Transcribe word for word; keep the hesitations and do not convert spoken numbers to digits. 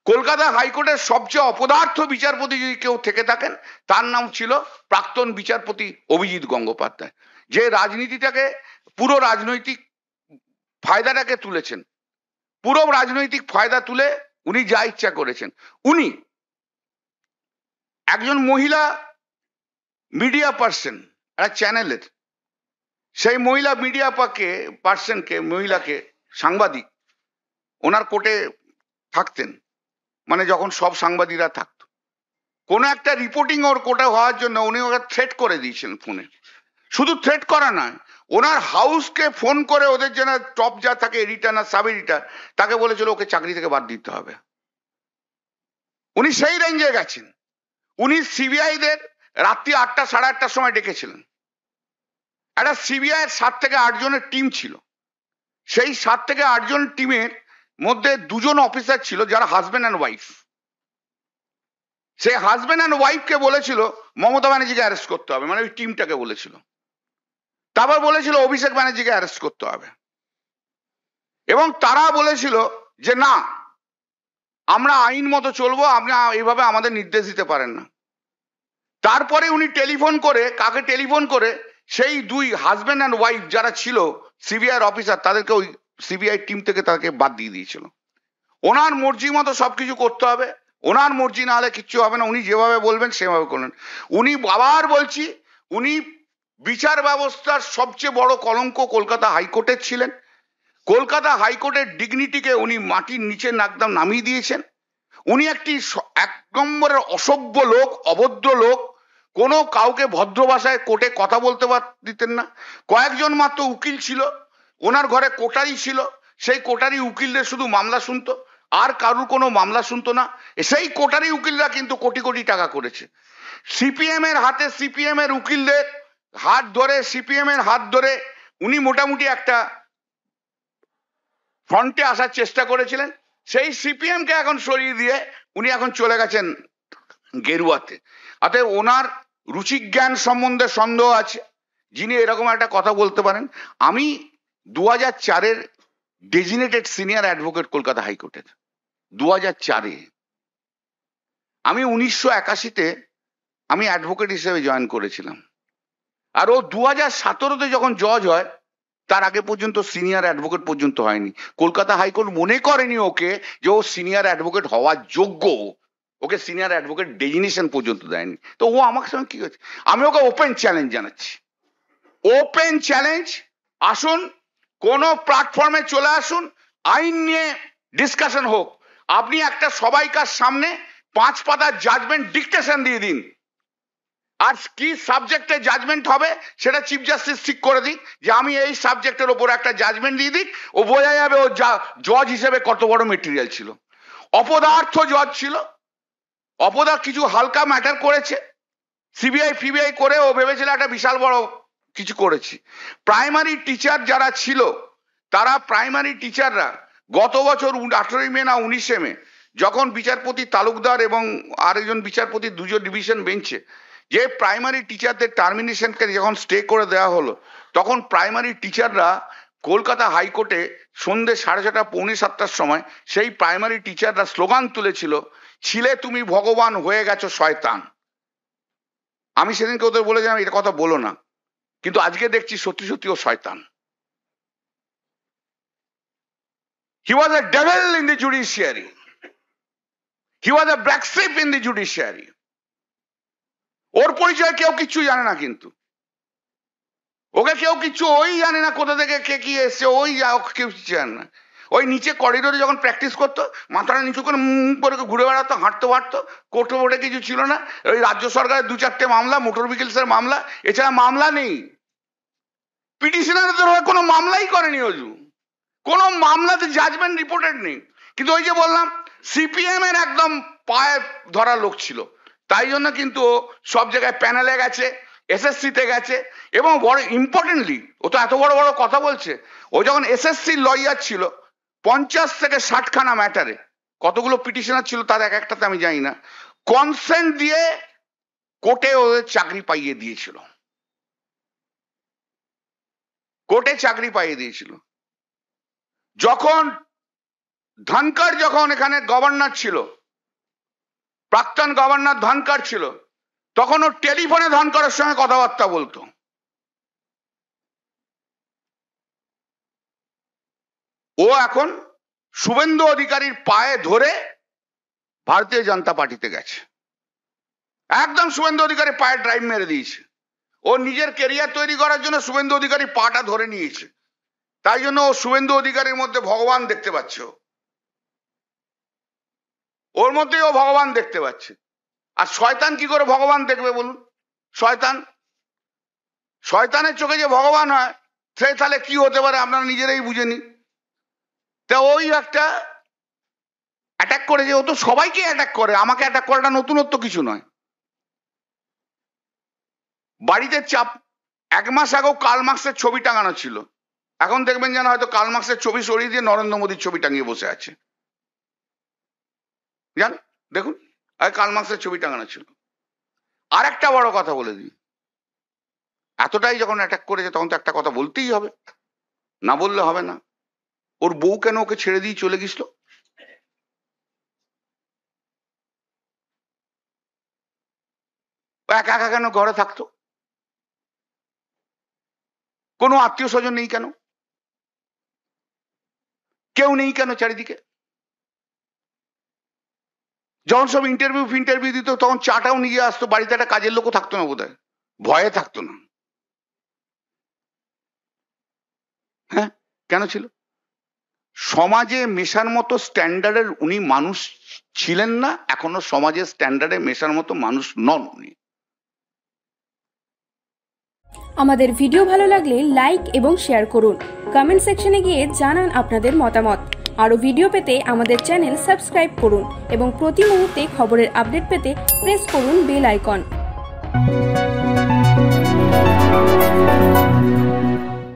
কলকাতা হাইকোর্টের সবচেয়ে অপদার্থ বিচারপতি যদি কেউ থেকে থাকেন তার নাম ছিল প্রাক্তন বিচারপতি অভিজিৎ গঙ্গোপাধ্যায়, যে রাজনীতিটাকে পুরো রাজনৈতিক ফায়দাটাকে তুলেছেন, পুরো রাজনৈতিক ফায়দা তুলে উনি যা ইচ্ছা করেছেন। উনি একজন মহিলা মিডিয়া পার্সন, একটা চ্যানেলের, সেই মহিলা মিডিয়া পাকে পার্সনকে মহিলাকে সাংবাদিক ওনার কোর্টে থাকতেন, মানে যখন সব সাংবাদিকরা থাকতো, কোনো একটা রিপোর্টিং ওর কোর্টে হওয়ার জন্য উনি ওকে থ্রেট করে দিয়েছেন ফোনে। শুধু থ্রেট করা নয়, ওনার হাউসকে ফোন করে ওদের যেন টপ যা থাকে এডিটার না সাব এডিটার তাকে বলেছিল ওকে চাকরি থেকে বাদ দিতে হবে। উনি সেই রেঞ্জে গেছেন। উনি সিবিআইদের রাত্রি আটটা সাড়ে আটটার সময় ডেকেছিলেন। একটা সিবিআই এর সাত থেকে আট জনের টিম ছিল। সেই সাত থেকে আট জন টিমের মধ্যে দুজন অফিসার ছিল যারা হাজবেন্ড অ্যান্ড ওয়াইফ। সেই হাজবেন্ড অ্যান্ড ওয়াইফকে বলেছিল মমতা ব্যানার্জিকে অ্যারেস্ট করতে হবে, মানে ওই টিমটাকে বলেছিল। তারপর বলেছিল অভিষেক ব্যানার্জিকে অ্যারেস্ট করতে হবে, এবং তারা বলেছিল যে না, আমরা আইন মতো চলবো, আপনি এইভাবে আমাদের নির্দেশ দিতে পারেন না। তারপরে উনি টেলিফোন করে, কাকে টেলিফোন করে, সেই দুই হাজবেন্ড অ্যান্ড ওয়াইফ যারা ছিল সিবিআই অফিসার তাদেরকে ওই সিবিআই টিম থেকে তাকে বাদ দিয়ে দিয়েছিল। ওনার মর্জি মতো সবকিছু করতে হবে, ওনার মর্জি না হলে কিচ্ছু হবে না, উনি যেভাবে বলবেন সেভাবে করলেন। উনি আবার বলছি, উনি বিচার ব্যবস্থার সবচেয়ে বড় কলঙ্ক কলকাতা হাইকোর্টের ছিলেন। কলকাতা হাইকোর্টের ডিগনিটিকে উনি মাটির নিচে একদম নামিয়ে দিয়েছেন। উনি একটি এক নম্বরের অসভ্য লোক, অভদ্র লোক। কোনো কাউকে ভদ্র ভাষায় কোর্টে কথা বলতে দিতেন না। কয়েকজন মাত্র উকিল ছিল, ওনার ঘরে কোটারি ছিল, সেই কোটারি উকিলদের শুধু মামলা শুনতো, আর কারুর কোনো মামলা শুনতো না। সেই কোটারি উকিলরা কিন্তু কোটি কোটি টাকা করেছে। সিপিএম এর হাতে, সিপিএম এর উকিলদের হাত ধরে, সিপিএম এর হাত ধরে উনি মোটামুটি একটা ফ্রন্টে আসার চেষ্টা করেছিলেন। সেই সিপিএম কে এখন সরিয়ে দিয়ে উনি এখন চলে গেছেন গেরুয়াতে। অতএব ওনার রুচিজ্ঞান সম্বন্ধে সন্দেহ আছে, যিনি এরকম একটা কথা বলতে পারেন। আমি দু হাজার চারের ডেজিনেটেড সিনিয়র অ্যাডভোকেট কলকাতা হাইকোর্টের, দু হাজার চারে। আমি উনিশশো একাশিতে আমি অ্যাডভোকেট হিসেবে জয়েন করেছিলাম, আর ও দু হাজার সতেরোতে যখন জজ হয় তার আগে পর্যন্ত সিনিয়র অ্যাডভোকেট পর্যন্ত হয়নি। কলকাতা হাইকোর্ট মনে করেনি ওকে যে ও সিনিয়র অ্যাডভোকেট হওয়ার যোগ্য, ওকে সিনিয়র অ্যাডভোকেট ডেজিনেশন পর্যন্ত দেয়নি। তো ও আমার সঙ্গে কি হচ্ছে, আমি ওকে ওপেন চ্যালেঞ্জ জানাচ্ছি, ওপেন চ্যালেঞ্জ, আসুন কোন প্ল্যাটফর্মে চলে আসুন, আইন নিয়ে ডিসকাশন হোক। আপনি একটা সবাইকার সামনে পাঁচ পাতার জাজমেন্ট ডিকটেশন দিয়ে দিন, আর কি সাবজেক্টে জাজমেন্ট হবে সেটা চিফ জাস্টিস ঠিক করে দিক, যে আমি এই সাবজেক্টের ওপর একটা জাজমেন্ট দিয়ে দিক, ও বোঝা যাবে ও জজ হিসেবে কত বড় মেটেরিয়াল ছিল। অপদার্থ জজ ছিল, অপদার্থ কিছু হালকা ম্যাটার করেছে, সিবিআই ফিবিআই করে ও ভেবেছিল একটা বিশাল বড় কিছু করেছি। প্রাইমারি টিচার যারা ছিল, তারা প্রাইমারি টিচাররা গত বছর আঠেরোই মে না উনিশে মে যখন বিচারপতি তালুকদার এবং আরেকজন বিচারপতি দুজন ডিভিশন বেঞ্চে যে প্রাইমারি টিচারদের টার্মিনেশনকে যখন স্টে করে দেওয়া হলো, তখন প্রাইমারি টিচাররা কলকাতা হাইকোর্টে সন্ধ্যে সাড়ে ছটা পৌনে সাতটার সময় সেই প্রাইমারি টিচাররা স্লোগান তুলেছিল, ছিলে তুমি ভগবান হয়ে গেছো শয়তান। আমি সেদিনকে ওদের বলেছিলাম এটা কথা বলো না, কিন্তু আজকে দেখছি সত্যি সত্যি ও শয়তান। He was a devil in the judiciary. He was a black sheep in the judiciary. ওর পরিচয় কেউ কিচ্ছু জানে না, কিন্তু ওকে কেউ কিচ্ছু ওই জানে না কোথা থেকে কে কি এসছে, ওই কেউ কিছু জানে না। ওই নিচে করিডোরে যখন প্র্যাকটিস করতো মাথাটা নিচু করে মুখ করে ঘুরে বেড়াতো, হাঁটতে হাঁটতো, কোর্টে বোর্ডে কিছু ছিল না। ওই রাজ্য সরকারের দু চারটে মামলা, মোটর ভেহিকলসের মামলা, এছাড়া মামলা নেই। পিটিশনারদের হয়ে কোনো মামলাই করেনি অজু, কোনো মামলাতে জাজমেন্ট রিপোর্টেড নেই। কিন্তু ওই যে বললাম সিপিএম এর একদম পায়ে ধরা লোক ছিল, তাই জন্য কিন্তু সব জায়গায় প্যানেলে গেছে, এসএসসিতে গেছে, এবং বড় ইম্পর্টেন্টলি ও তো এত বড় বড় কথা বলছে। ও যখন এসএসসি লয়ার ছিল পঞ্চাশ থেকে ষাট খানা ম্যাটারে, কতগুলো পিটিশনার ছিল তার এক একটাতে আমি জানি না, কনসেন্ট দিয়ে কোর্টে ওদের চাকরি পাইয়ে দিয়েছিল, কোর্টে চাকরি পাইয়ে দিয়েছিল। যখন ধনকর যখন এখানে গভর্নর ছিল, প্রাক্তন গভর্নর ধনকর ছিল, তখন ও টেলিফোনে ধনকরের সঙ্গে কথাবার্তা বলতো। ও এখন শুভেন্দু অধিকারীর পায়ে ধরে ভারতীয় জনতা পার্টিতে গেছে, একদম শুভেন্দু অধিকারী পায়ে ড্রাইভ মেরে দিয়েছে। ও নিজের কেরিয়ার তৈরি করার জন্য শুভেন্দু অধিকারী পাটা ধরে নিয়েছে, তাই জন্য ও শুভেন্দু অধিকারীর মধ্যে ভগবান দেখতে পাচ্ছে, ওর মধ্যেই ও ভগবান দেখতে পাচ্ছে। আর শয়তান কি করে ভগবান দেখবে বলুন? শয়তান, শয়তানের চোখে যে ভগবান হয় সে তাহলে কি হতে পারে আপনারা নিজেরাই বুঝে নিন। তা ওই একটা অ্যাটাক করে, যে ও তো সবাইকে অ্যাটাক করে, আমাকে অ্যাটাক করাটা নতুনত্ব কিছু নয়। বাড়িতে চাপ, এক মাস আগেও কার্ল মার্কসের ছবি টাঙানো ছিল, এখন দেখবেন যেন হয়তো কার্ল মার্কসের ছবি সরিয়ে দিয়ে নরেন্দ্র মোদীর ছবি টাঙিয়ে বসে আছে। জান দেখুন, আগে কার্ল মার্কসের ছবি টাঙানো ছিল। আর একটা বড় কথা বলে দিই, এতটাই যখন অ্যাটাক করেছে তখন তো একটা কথা বলতেই হবে, না বললে হবে না। ওর বউ কেন ওকে ছেড়ে দিয়ে চলে গেছিল? একা একা কেন ঘরে থাকতো? কোনো আত্মীয় স্বজন নেই কেন? কেউ নেই কেন চারিদিকে? যখন সব ইন্টারভিউ ফিন্টারভিউ দিত তখন চাটাও নিয়ে আসতো, বাড়িতে একটা কাজের লোকও থাকতো না বোধহয়, ভয়ে থাকতো না। হ্যাঁ, কেন ছিল? সমাজে মেশার মতো স্ট্যান্ডার্ডের উনি মানুষ ছিলেন না, এখনো সমাজের স্ট্যান্ডার্ডে মেশার মতো মানুষ নন উনি। আমাদের ভিডিও ভালো লাগলে লাইক এবং শেয়ার করুন, কমেন্ট সেকশনে গিয়ে জানান আপনাদের মতামত। আরও ভিডিও পেতে আমাদের চ্যানেল সাবস্ক্রাইব করুন এবং প্রতি মুহূর্তে খবরের আপডেট পেতে প্রেস করুন বেল আইকন।